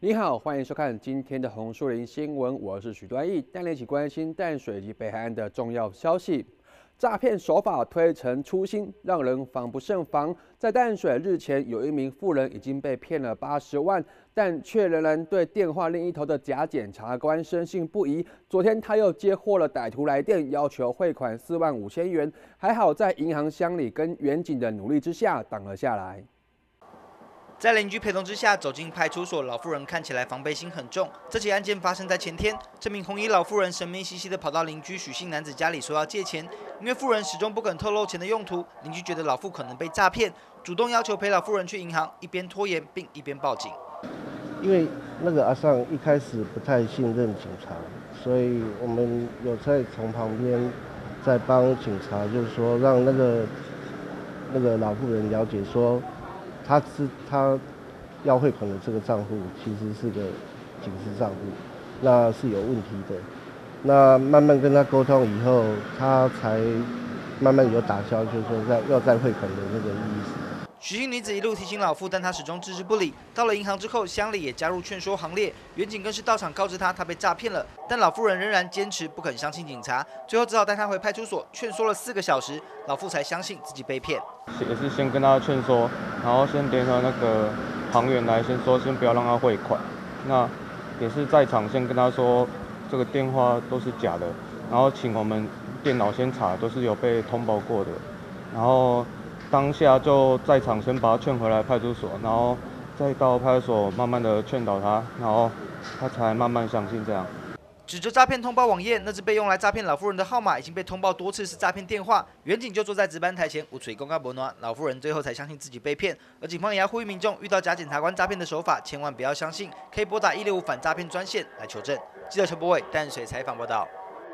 你好，欢迎收看今天的红树林新闻，我是许端义，带你一起关心淡水及北海岸的重要消息。诈骗手法推陈出新，让人防不胜防。在淡水日前，有一名妇人已经被骗了80万，但却仍然对电话另一头的假检察官深信不疑。昨天他又接获了歹徒来电，要求汇款4万5千元，还好在银行乡里跟员警的努力之下挡了下来。 在邻居陪同之下走进派出所，老妇人看起来防备心很重。这起案件发生在前天，这名红衣老妇人神秘兮兮地跑到邻居许姓男子家里说要借钱，因为妇人始终不肯透露钱的用途，邻居觉得老妇可能被诈骗，主动要求陪老妇人去银行，一边拖延并一边报警。 因为那个阿尚一开始不太信任警察，所以我们有在从旁边在帮警察，就是说让那个老妇人了解说。 他要汇款的这个账户其实是个警示账户，那是有问题的。那慢慢跟他沟通以后，他才慢慢有打消，就是说要再汇款的那个意思。 许姓女子一路提醒老妇，但她始终置之不理。到了银行之后，乡里也加入劝说行列，员警更是到场告知她被诈骗了。但老妇人仍然坚持不肯相信警察，最后只好带她回派出所劝说了4个小时，老妇才相信自己被骗。 也是先跟她劝说，然后先联合那个行员来先说，先不要让她汇款。那也是在场先跟她说，这个电话都是假的，然后请我们电脑先查，都是有被通报过的，然后。 当下就在场先把他劝回来派出所，然后再到派出所慢慢的劝导他，然后他才慢慢相信这样。 指着诈骗通报网页，那只被用来诈骗老妇人的号码已经被通报多次是诈骗电话。员警就坐在值班台前，无嘴公告不暖，老妇人最后才相信自己被骗。而警方也要呼吁民众遇到假检察官诈骗的手法，千万不要相信，可以拨打165反诈骗专线来求证。记者陈柏伟淡水采访报道。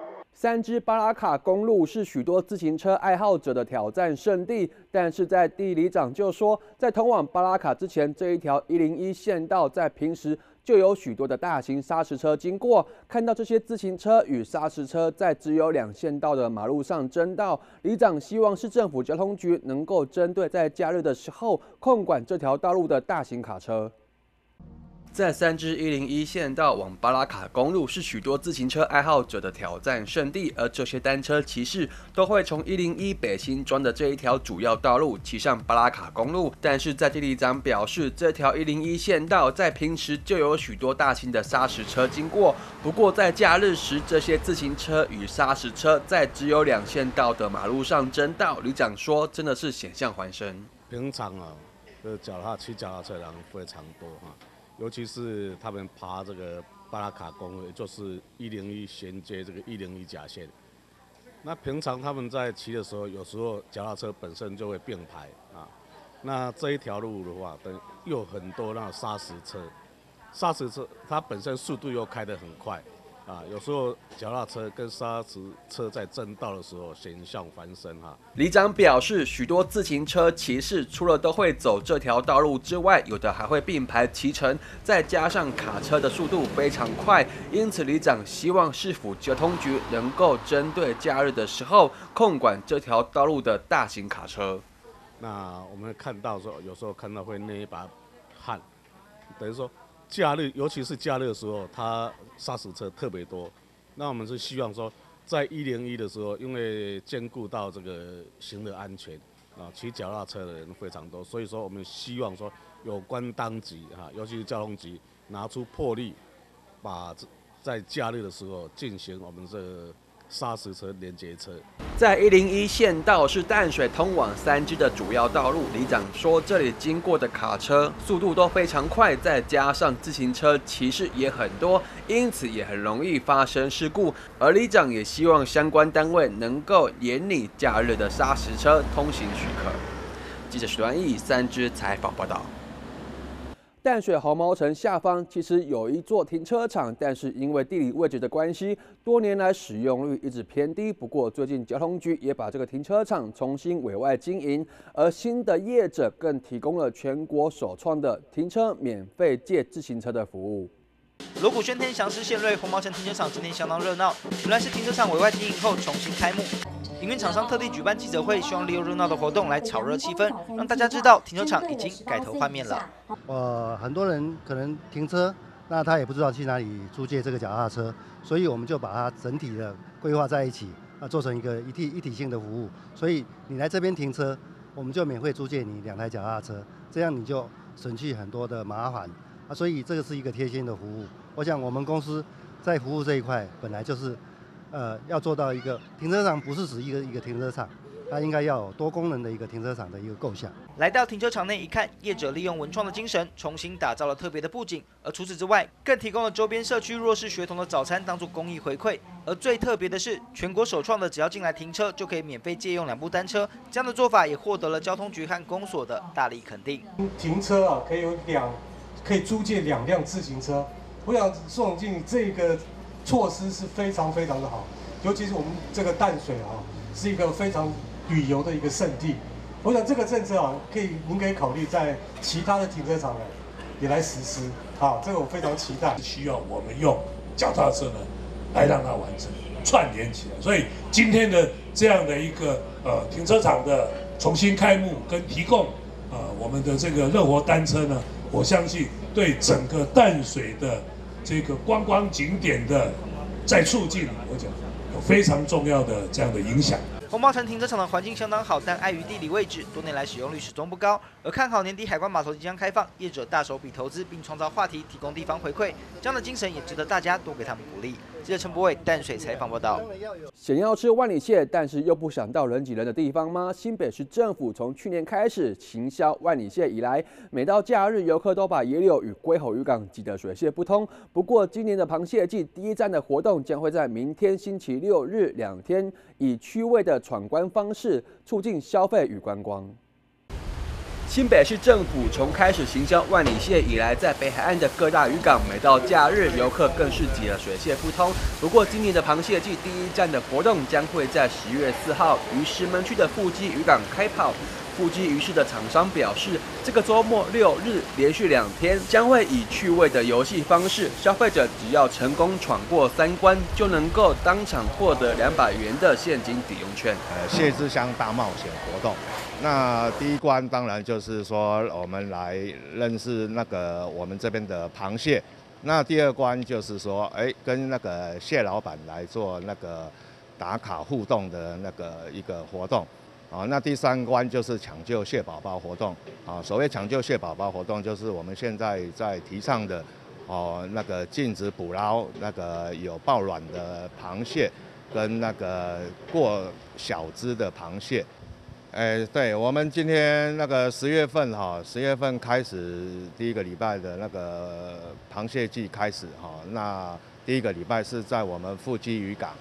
3支巴拉卡公路是许多自行车爱好者的挑战圣地，但是在地里长就说，在通往巴拉卡之前，这一条101县道在平时就有许多的大型砂石车经过。看到这些自行车与砂石车在只有2线道的马路上争道，里长希望市政府交通局能够针对在假日的时候控管这条道路的大型卡车。 在3支101县道往巴拉卡公路是许多自行车爱好者的挑战圣地，而这些单车骑士都会从101北新庄的这一条主要道路骑上巴拉卡公路。但是在地里长表示，这条101县道在平时就有许多大型的砂石车经过，不过在假日时，这些自行车与砂石车在只有2线道的马路上争道。里长说，真的是险象环生。 平常啊，骑脚踏车的人非常多哈。 尤其是他们爬这个巴拉卡公路，也就是101衔接这个101甲线。那平常他们在骑的时候，有时候脚踏车本身就会并排啊。那这一条路的话，又有很多那种砂石车，砂石车它本身速度又开得很快啊，有时候脚踏车跟砂石车在争道的时候，险象环生哈。 里长表示，许多自行车骑士除了都会走这条道路之外，有的还会并排骑乘，再加上卡车的速度非常快，因此里长希望市府交通局能够针对假日的时候控管这条道路的大型卡车。 那我们看到说，有时候看到会捏一把汗，等于说。 假日，尤其是假日的时候，它砂石车特别多。那我们是希望说，在101的时候，因为兼顾到这个行人安全啊，骑脚踏车的人非常多，所以说我们希望说，有关当局哈，尤其是交通局，拿出魄力，把在假日的时候进行我们这个砂石车连接车。 在101县道是淡水通往3支的主要道路。里长说，这里经过的卡车速度都非常快，再加上自行车骑士也很多，因此也很容易发生事故。而里长也希望相关单位能够严拟假日的砂石车通行许可。记者许端义3支采访报道。 淡水红毛城下方其实有一座停车场，但是因为地理位置的关系，多年来使用率一直偏低。不过最近交通局也把这个停车场重新委外经营，而新的业者更提供了全国首创的停车免费借自行车的服务。 锣鼓喧天，祥狮献瑞，红毛城停车场今天相当热闹。原来是停车场委外经营后重新开幕，营运厂商特地举办记者会，希望利用热闹的活动来炒热气氛，让大家知道停车场已经改头换面了。 很多人可能停车， 那他也不知道去哪里租借这个脚踏车，所以我们就把它整体的规划在一起，做成一个一体性的服务。所以你来这边停车，我们就免费租借你2台脚踏车，这样你就省去很多的麻烦所以这个是一个贴心的服务。我想我们公司在服务这一块本来就是，要做到一个停车场不是只一个停车场。它应该要有多功能的一个停车场的一个构想。 来到停车场内一看，业者利用文创的精神，重新打造了特别的布景。而除此之外，更提供了周边社区弱势学童的早餐当做公益回馈。而最特别的是，全国首创的只要进来停车就可以免费借用2部单车，这样的做法也获得了交通局和公所的大力肯定。 停车可以租借2辆自行车。我想宋总经理这个措施是非常非常的好，尤其是我们这个淡水是一个非常旅游的一个胜地，我想这个政策您可以考虑在其他的停车场也来实施，这个我非常期待。 需要我们用脚踏车来让它完成串联起来，所以今天的这样的一个停车场的重新开幕跟提供我们的这个乐活单车呢，我相信对整个淡水的这个观光景点的再促进，我讲有非常重要的这样的影响。 红毛城停车场的环境相当好，但碍于地理位置，多年来使用率始终不高。而看好年底海关码头即将开放，业者大手笔投资，并创造话题，提供地方回馈，这样的精神也值得大家多给他们鼓励。记者陈柏伟淡水采访报道。 想要吃万里蟹，但是又不想到人挤人的地方吗？新北市政府从去年开始行销万里蟹以来，每到假日，游客都把野柳与龟吼渔港挤得水泄不通。不过，今年的螃蟹季第1站的活动将会在明天星期6日2天，以趣味的闯关方式促进消费与观光。新北市政府从开始行销万里蟹以来，在北海岸的各大渔港，每到假日，游客更是挤得水泄不通。不过，今年的螃蟹季第1站的活动将会在10月4号于石门区的富基渔港开跑。富基鱼市的厂商表示，这个周末6日连续2天，将会以趣味的游戏方式，消费者只要成功闯过3关，就能够当场获得200元的现金抵用券。 蟹之乡大冒险活动，那第1关当然就是说我们来认识我们这边的螃蟹，那第2关就是说，跟蟹老板来做打卡互动的一个活动。那第3关就是抢救蟹宝宝活动。所谓抢救蟹宝宝活动，就是我们现在在提倡的，禁止捕捞有抱卵的螃蟹，跟过小只的螃蟹。对，我们今天10月份10月份开始第1个礼拜的螃蟹季开始那第1个礼拜是在我们富基渔港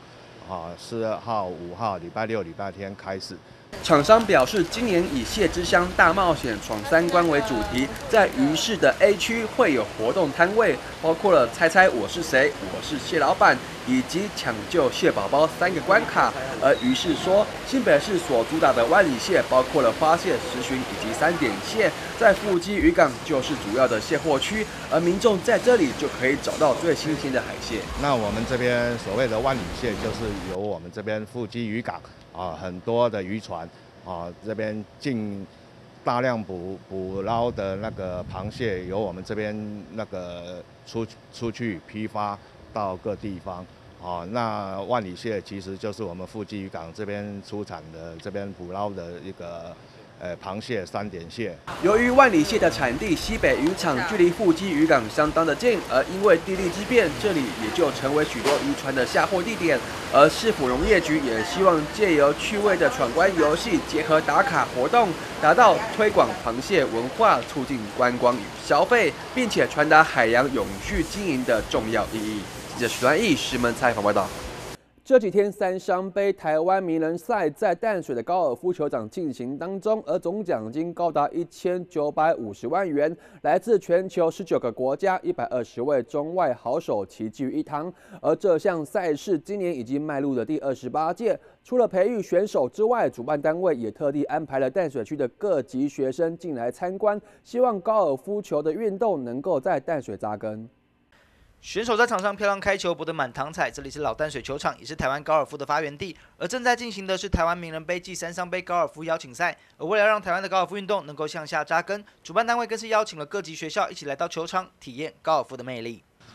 ，4号、5号礼拜6、礼拜天开始。 厂商表示，今年以蟹之乡大冒险闯3关为主题，在鱼市的 A 区会有活动摊位，包括了猜猜我是谁、我是蟹老板，以及抢救蟹宝宝3个关卡。而鱼市说，新北市所主打的万里蟹包括了花蟹、石鲟以及3点蟹，在富基渔港就是主要的蟹货区，而民众在这里就可以找到最新鲜的海蟹。 那我们这边所谓的万里蟹，就是由我们这边富基渔港很多的渔船这边进大量捕捞的螃蟹，由我们这边出去批发到各地方。那万里蟹其实就是我们富基渔港这边出产的，这边捕捞的一个螃蟹3点蟹。 由于万里蟹的产地西北渔场距离富基渔港相当的近，而因为地利之便，这里也就成为许多渔船的下货地点。而市府农业局也希望借由趣味的闯关游戏，结合打卡活动，达到推广螃蟹文化、促进观光与消费，并且传达海洋永续经营的重要意义。记者许端义石门采访报道。这几天三商杯台湾名人赛在淡水的高尔夫球场进行当中，而总奖金高达1950万元，来自全球19个国家120位中外好手齐聚一堂。而这项赛事今年已经迈入了第28届，除了培育选手之外，主办单位也特地安排了淡水区的各级学生进来参观，希望高尔夫球的运动能够在淡水扎根。 选手在场上漂亮开球，博得满堂彩。这里是老淡水球场，也是台湾高尔夫的发源地。而正在进行的是台湾名人杯暨三商杯高尔夫邀请赛。而为了让台湾的高尔夫运动能够向下扎根，主办单位更是邀请了各级学校一起来到球场体验高尔夫的魅力。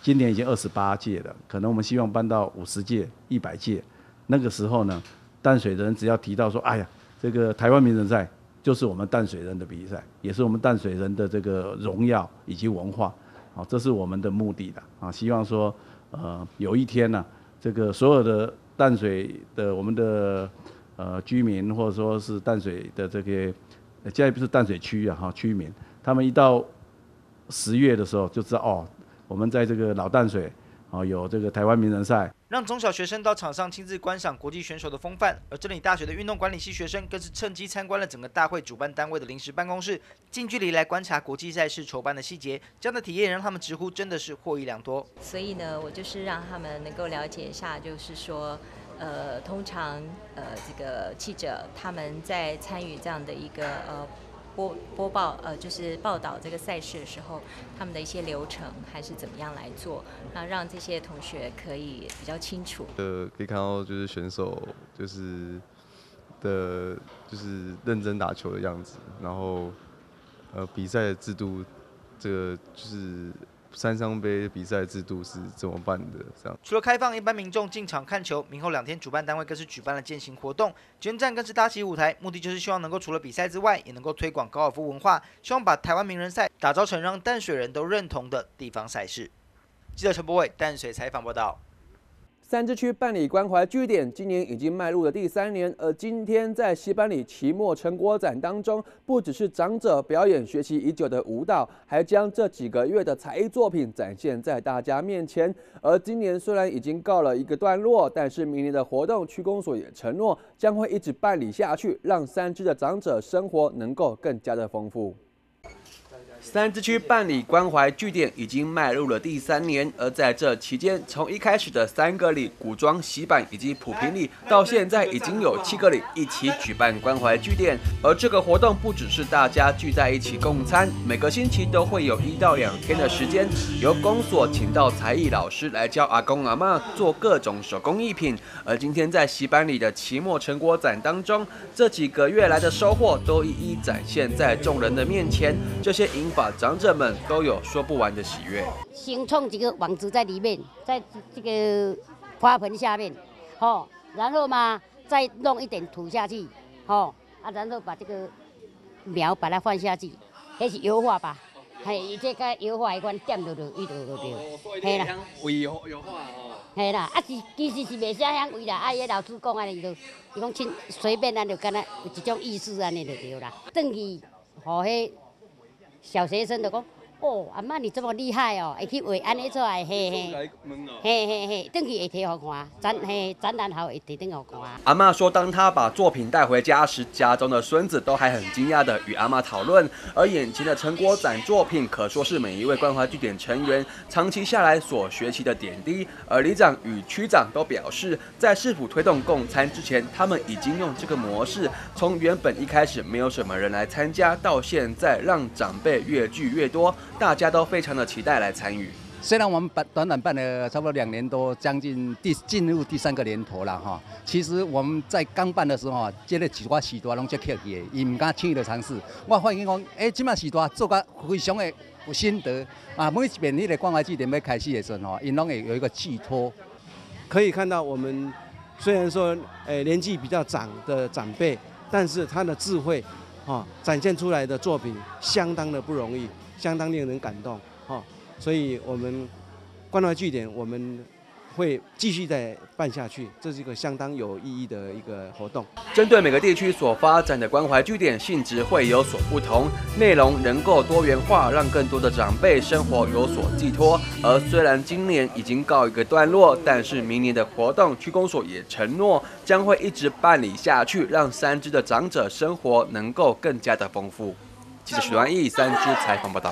今年已经28届了，可能我们希望办到50届、100届。那个时候呢，淡水人只要提到说，哎呀，这个台湾名人赛就是我们淡水人的比赛，也是我们淡水人的这个荣耀以及文化，啊，这是我们的目的的啊。希望说，有一天呢，这个所有的淡水的我们的居民，或者说是淡水的这个，现在不是淡水区啊哈，居民，他们一到10月的时候就知道哦，我们在这个老淡水啊有这个台湾名人赛。 让中小学生到场上亲自观赏国际选手的风范，而真理大学的运动管理系学生更是趁机参观了整个大会主办单位的临时办公室，近距离来观察国际赛事筹办的细节。这样的体验让他们直呼真的是获益良多。所以呢，我就是让他们能够了解一下，就是说，通常这个记者他们在参与这样的一个播报就是报道这个赛事的时候，他们的一些流程还是怎么样来做，让这些同学可以比较清楚。 可以看到就是选手就是认真打球的样子，然后比赛的制度，这个就是三商杯比赛制度是怎么办的？这样。除了开放一般民众进场看球，明后2天主办单位更是举办了践行活动，捐站更是搭起舞台，目的就是希望能够除了比赛之外，也能够推广高尔夫文化，希望把台湾名人赛打造成让淡水人都认同的地方赛事。记者陈柏伟淡水采访报道。 三支区办理关怀据点，今年已经迈入了第3年。而今天在西班里期末成果展当中，不只是长者表演学习已久的舞蹈，还将这几个月的才艺作品展现在大家面前。而今年虽然已经告了一个段落，但是明年的活动区公所也承诺将会一直办理下去，让三支的长者生活能够更加的丰富。三支区办理关怀据点已经迈入了第3年，而在这期间，从一开始的3个里古庄、洗板以及普平里，到现在已经有7个里一起举办关怀据点。而这个活动不只是大家聚在一起共餐，每个星期都会有1到2天的时间，由公所请到才艺老师来教阿公阿嬷做各种手工艺品。而今天在洗板里的期末成果展当中，这几个月来的收获都一一展现在众人的面前。这些银发长者们都有说不完的喜悦。 先冲几个网子在里面，在这个花盆下面，然后嘛再弄一点土下去，然后把这个苗把它放下去，那是油画吧？嘿，这个油画一款点落伊就嘿啦，为油画嘿啦，其实是袂啥样为啦，伊老师讲安尼就，伊讲亲随便咱就敢若有一种意思安尼就对啦。转去，互迄小学生就讲，哦，阿嬷你这么厉害哦，会去画安尼出来，嘿，转去会摕互看，展览后会摕转互看。 阿嬷说，当她把作品带回家时，家中的孙子都还很惊讶地与阿嬷讨论。而眼前的成果展作品，可说是每一位关怀据点成员长期下来所学习的点滴。而里长与区长都表示，在市府推动共餐之前，他们已经用这个模式，从原本一开始没有什么人来参加，到现在让长辈越聚越多，大家都非常的期待来参与。 虽然我们短短办了差不多2年多，将近进入第3个年头了哈。其实我们在刚办的时候，这个我时代拢足客气的，伊唔敢轻易的尝试。我发现讲，即马时代做甲非常的有心得啊。每一遍迄个关怀据点要开始的时候，因拢会有一个寄托。 可以看到我们虽然说年纪比较长的长辈，但是他的智慧展现出来的作品相当的不容易，相当令人感动所以我们关怀据点我们会继续再办下去，这是一个相当有意义的一个活动。 针对每个地区所发展的关怀据点性质会有所不同，内容能够多元化，让更多的长辈生活有所寄托。而虽然今年已经告一个段落，但是明年的活动区公所也承诺将会一直办理下去，让三支的长者生活能够更加的丰富。记者许端义三支采访报道。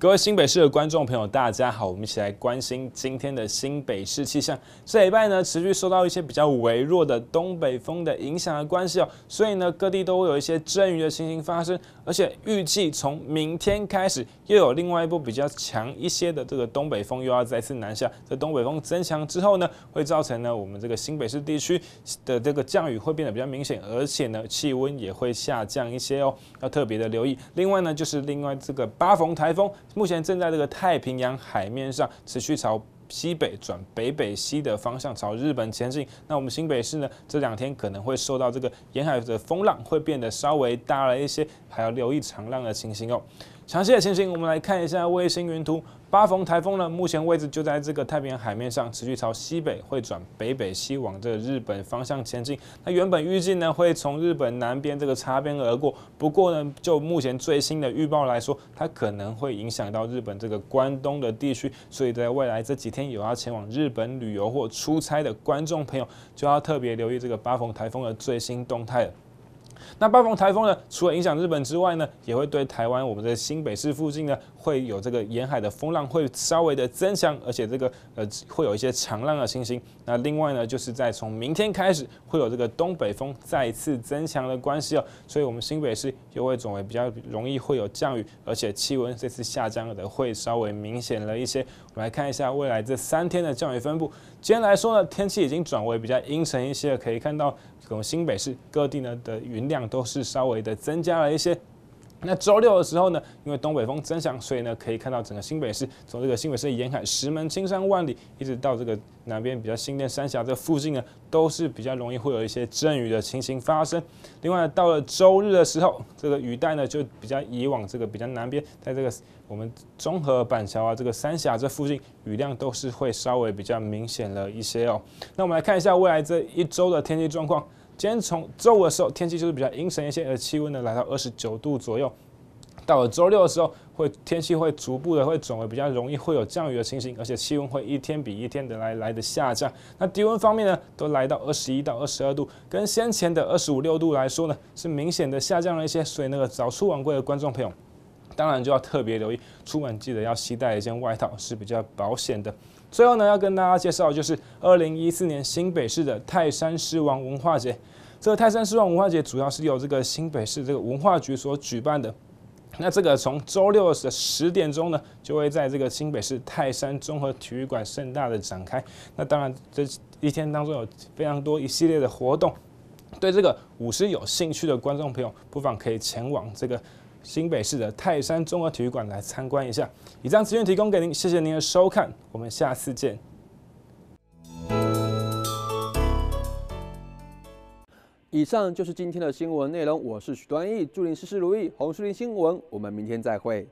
各位新北市的观众朋友，大家好，我们一起来关心今天的新北市气象。这礼拜呢，持续受到一些比较微弱的东北风的影响的关系所以呢，各地都会有一些阵雨的情形发生，而且预计从明天开始，又有另外一波比较强一些的这个东北风又要再次南下。这东北风增强之后呢，会造成呢我们这个新北市地区的这个降雨会变得比较明显，而且呢气温也会下降一些要特别的留意。另外呢，就是这个八逢台风。目前正在这个太平洋海面上持续朝西北转北北西的方向朝日本前进。那我们新北市呢，这2天可能会受到这个沿海的风浪会变得稍微大了一些，还要留意长浪的情形详细的情形，我们来看一下卫星云图。八逢台风呢，目前位置就在这个太平洋海面上，持续朝西北会转北北西往这个日本方向前进。那原本预计呢，会从日本南边这个擦边而过。不过呢，就目前最新的预报来说，它可能会影响到日本这个关东的地区，所以在未来这几天有要前往日本旅游或出差的观众朋友，就要特别留意这个八逢台风的最新动态了。那八逢台风呢，除了影响日本之外呢，也会对台湾我们的新北市附近呢，会有这个沿海的风浪会稍微的增强，而且这个会有一些长浪的情形。那另外呢，就是在从明天开始会有这个东北风再次增强的关系所以我们新北市又会转为比较容易会有降雨，而且气温这次下降的会稍微明显了一些。我们来看一下未来这3天的降雨分布。今天来说呢，天气已经转为比较阴沉一些了，可以看到我们新北市各地呢的云量都是稍微的增加了一些。那周六的时候呢，因为东北风增强，所以呢可以看到整个新北市从这个新北市的沿海石门、青山、万里，一直到这个南边比较新店、三峡这附近呢，都是比较容易会有一些阵雨的情形发生。另外到了周日的时候，这个雨带呢就比较移往这个比较南边，在这个我们中和板桥这个三峡这附近，雨量都是会稍微比较明显了一些那我们来看一下未来这1周的天气状况。今天从周五的时候，天气就是比较阴沉一些，而气温呢来到29度左右。到了周六的时候，天气会逐步的会转为比较容易会有降雨的情形，而且气温会一天比一天的来的下降。那低温方面呢，都来到21到22度，跟先前的25、6度来说呢，是明显的下降了一些。所以那个早出晚归的观众朋友，当然就要特别留意，出门记得要携带一件外套是比较保险的。最后呢，要跟大家介绍的就是2014年新北市的泰山狮王文化节。这个泰山狮王文化节主要是由这个新北市这个文化局所举办的。那这个从周六的10点钟呢，就会在这个新北市泰山综合体育馆盛大的展开。那当然，这一天当中有非常多一系列的活动。对这个舞狮有兴趣的观众朋友，不妨可以前往这个新北市的泰山综合体育馆来参观一下。以上资讯提供给您，谢谢您的收看，我们下次见。 以上就是今天的新闻内容，我是许端义，祝您事事如意，红树林新闻，我们明天再会。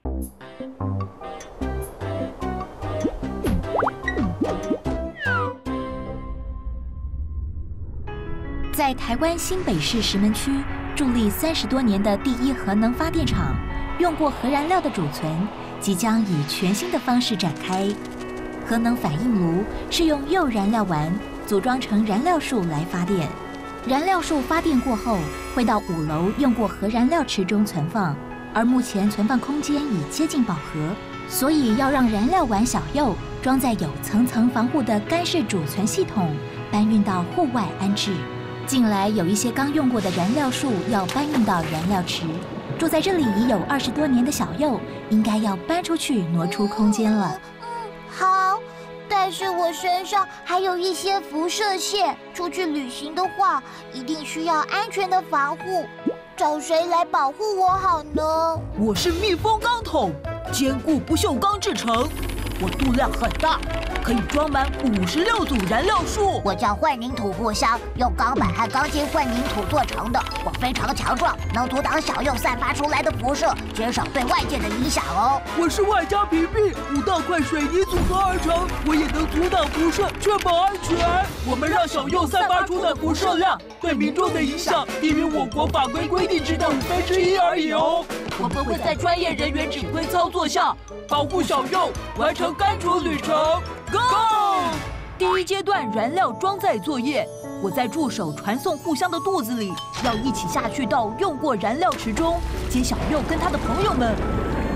在台湾新北市石门区伫立30多年的第一核能发电厂，用过核燃料的储存即将以全新的方式展开。核能反应炉是用铀燃料丸组装成燃料束来发电。燃料束发电过后，会到5楼用过核燃料池中存放，而目前存放空间已接近饱和，所以要让燃料丸小铀装在有层层防护的干式储存系统，搬运到户外安置。近来有一些刚用过的燃料束要搬运到燃料池，住在这里已有20多年的小铀，应该要搬出去挪出空间了。 好。但是我身上还有一些辐射线，出去旅行的话，一定需要安全的防护。找谁来保护我好呢？ 我是密封钢桶，坚固不锈钢制成，我度量很大，可以装满56组燃料束。 我叫混凝土步枪，用钢板和钢筋混凝土做成的，我非常强壮，能阻挡小铀散发出来的辐射，减少对外界的影响哦。 我是外加皮壁5大块水泥组合而成，我也能阻挡辐射，确保安全。我们让小铀散发出的辐射量对民众的影响低于我国法规规定值的1/5而已哦。我们会在专业人员指挥操作下，保护小铀，完成干除旅程。Go！ 第1阶段燃料装载作业，我在助手传送互相的肚子里，要一起下去到用过燃料池中，接小铀跟他的朋友们。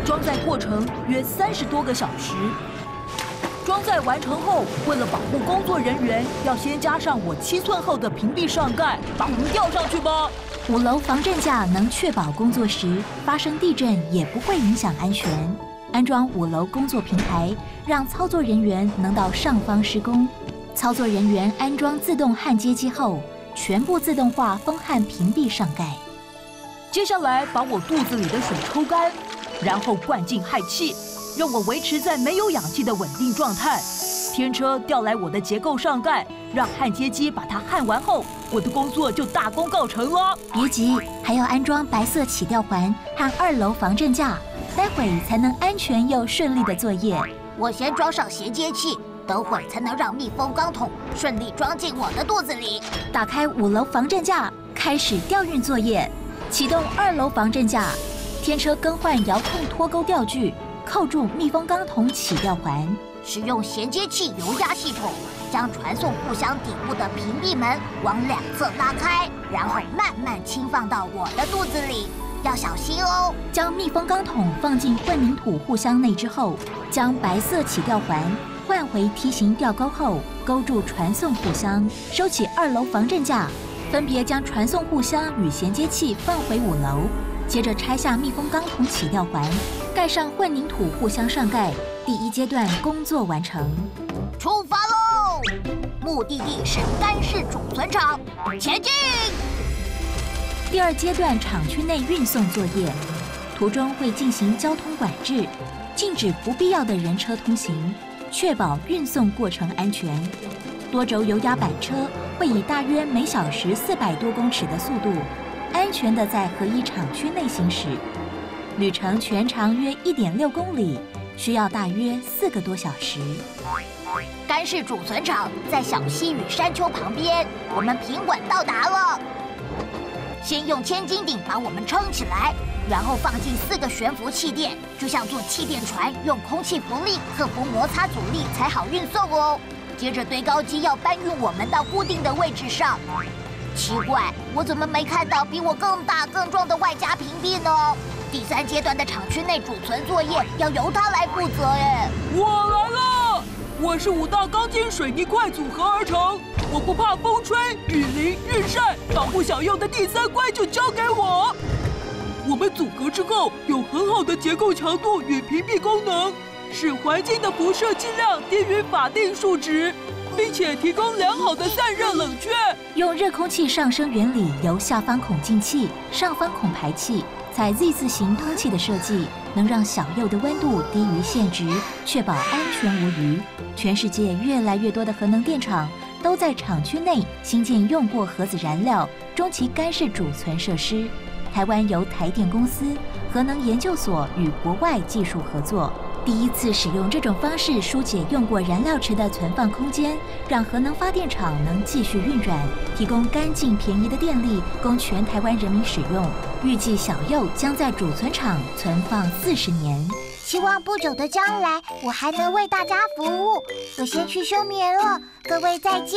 装载过程约30多个小时。装载完成后，为了保护工作人员，要先加上我7寸厚的屏蔽上盖，把我们吊上去吧。 5楼防震架能确保工作时发生地震也不会影响安全。安装5楼工作平台，让操作人员能到上方施工。操作人员安装自动焊接机后，全部自动化封焊屏蔽上盖。 接下来把我肚子里的水抽干，然后灌进氦气。让我维持在没有氧气的稳定状态。天车调来我的结构上盖，让焊接机把它焊完后，我的工作就大功告成了。 别急，还要安装白色起吊环和2楼防震架，待会才能安全又顺利的作业。 我先装上衔接器，等会才能让密封钢筒顺利装进我的肚子里。 打开5楼防震架，开始吊运作业。启动2楼防震架，天车更换遥控脱钩吊具。扣住密封钢筒起吊环， 使用衔接器油压系统将传送护箱底部的屏蔽门往2侧拉开，然后慢慢轻放到我的肚子里，要小心哦。 将密封钢筒放进混凝土护箱内之后，将白色起吊环换回梯形吊钩后，勾住传送护箱，收起2楼防震架，分别将传送护箱与衔接器放回5楼。接着拆下密封钢筒起吊环，盖上混凝土护箱上盖。第1阶段工作完成， 出发喽！目的地是干式储存场，前进。 第2阶段厂区内运送作业，途中会进行交通管制，禁止不必要的人车通行，确保运送过程安全。多轴油压板车会以大约每小时400多公尺的速度，安全地在合一厂区内行驶，旅程全长约1.6公里，需要大约4个多小时。 干式储存场在小溪与山丘旁边，我们平稳到达了。先用千斤顶把我们撑起来，然后放进4个悬浮气垫，就像坐气垫船，用空气浮力克服摩擦阻力才好运送哦。接着堆高机要搬运我们到固定的位置上。奇怪，我怎么没看到比我更大更壮的外加屏蔽呢？第3阶段的厂区内储存作业要由他来负责耶。 我来了，我是5道钢筋水泥块组合而成，我不怕风吹雨淋日晒，保护小用的第3关就交给我。我们组合之后有很好的结构强度与屏蔽功能，使环境的辐射剂量低于法定数值，并且提供良好的散热冷却。 用热空气上升原理，由下方孔进气，上方孔排气，采 Z 字形通气的设计，能让小釉的温度低于限值，确保安全无虞。全世界越来越多的核能电厂都在厂区内新建用过核子燃料中期干式储存设施。台湾由台电公司、核能研究所与国外技术合作，第1次使用这种方式疏解用过燃料池的存放空间，让核能发电厂能继续运转，提供干净便宜的电力供全台湾人民使用。预计小釉将在储存厂存放40年。 希望不久的将来，我还能为大家服务。我先去休眠了，各位再见。